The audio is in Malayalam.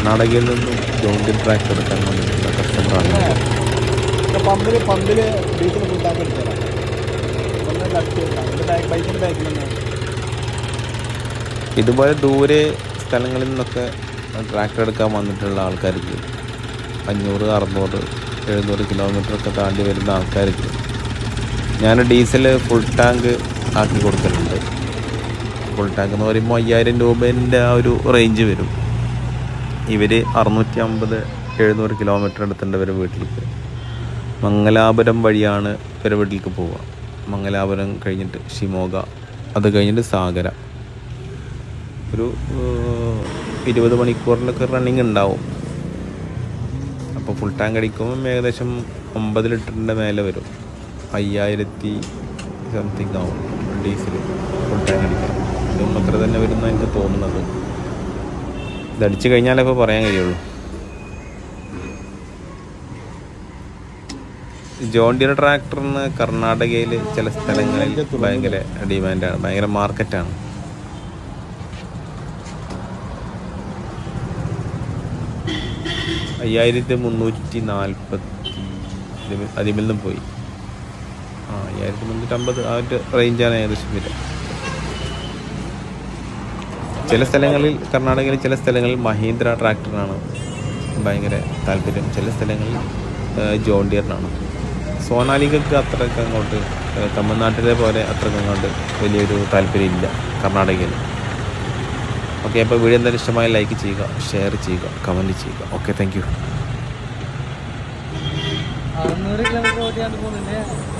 കർണാടകയിൽ നിന്നും ജോൺ ഡീർ ട്രാക്ടർ എടുക്കാൻ വന്നിട്ടുള്ള കസ്റ്റമറാണ്. പമ്പിൽ ഡീസൽ ഫുൾ ടാങ്ക് എടുത്തരാം. ഇതുപോലെ ദൂരെ സ്ഥലങ്ങളിൽ നിന്നൊക്കെ ട്രാക്ടർ എടുക്കാൻ വന്നിട്ടുള്ള ആൾക്കാർക്ക് 500, 600, 700 കിലോമീറ്ററൊക്കെ താണ്ടി വരുന്ന ആൾക്കാർക്ക് ഞാൻ ഡീസൽ ഫുൾ ടാങ്ക് ആക്കി കൊടുക്കലുണ്ട്. ഫുൾ ടാങ്ക് എന്ന് പറയുമ്പോൾ 5000 രൂപേൻ്റെ ആ ഒരു റേഞ്ച് വരും. ഇവർ 650, 700 കിലോമീറ്റർ എടുത്തേണ്ട ഇവരെ വീട്ടിലേക്ക് മംഗലാപുരം വഴിയാണ് ഇവരെ വീട്ടിലേക്ക് പോവുക. മംഗലാപുരം കഴിഞ്ഞിട്ട് ഷിമോഗ, അത് കഴിഞ്ഞിട്ട് സാഗര. ഒരു 20 മണിക്കൂറിലൊക്കെ റണ്ണിങ് ഉണ്ടാവും. അപ്പോൾ ഫുൾ ടാങ്ക് അടിക്കുമ്പം ഏകദേശം 50 ലിറ്ററിൻ്റെ മേലെ വരും. 5000 സംതിങ് ആവും ഡീസൽ ഫുൾ ടാങ്ക് അടിക്കാൻ. ഇതും അത്ര തന്നെ വരുന്ന എനിക്ക് തോന്നുന്നത്. ഇതടിച്ചു കഴിഞ്ഞാലേ ഇപ്പോൾ പറയാൻ കഴിയുള്ളൂ. ജോൺ ഡീർ ട്രാക്ടറിന് കർണാടകയിൽ ചില സ്ഥലങ്ങളിൽ ഭയങ്കര ഡിമാൻഡാണ്, ഭയങ്കര മാർക്കറ്റാണ്. $5340 അതിൽ നിന്നും പോയി. 5350 ആ ഒരു റേഞ്ചാണ് ഏകദേശം വരിക. ചില സ്ഥലങ്ങളിൽ കർണാടകയിൽ ചില സ്ഥലങ്ങളിൽ മഹീന്ദ്ര ട്രാക്ടറിനാണ് ഭയങ്കര താല്പര്യം, ചില സ്ഥലങ്ങളിൽ ജോൺ ഡീറിനാണ്. സോനാലികൾക്ക് അത്രയ്ക്ക് അങ്ങോട്ട് തമിഴ്നാട്ടിലെ പോലെ അത്രയ്ക്ക് അങ്ങോട്ട് വലിയൊരു താല്പര്യമില്ല കർണാടകയിൽ. ഓക്കെ, അപ്പോൾ വീഡിയോ എന്തായാലും ഇഷ്ടമായി ലൈക്ക് ചെയ്യുക, ഷെയർ ചെയ്യുക, കമൻറ്റ് ചെയ്യുക. Okay, thank you. 600 കിലോമീറ്റർ ഓടിയാണ്ട് പോകുന്നില്ലേ?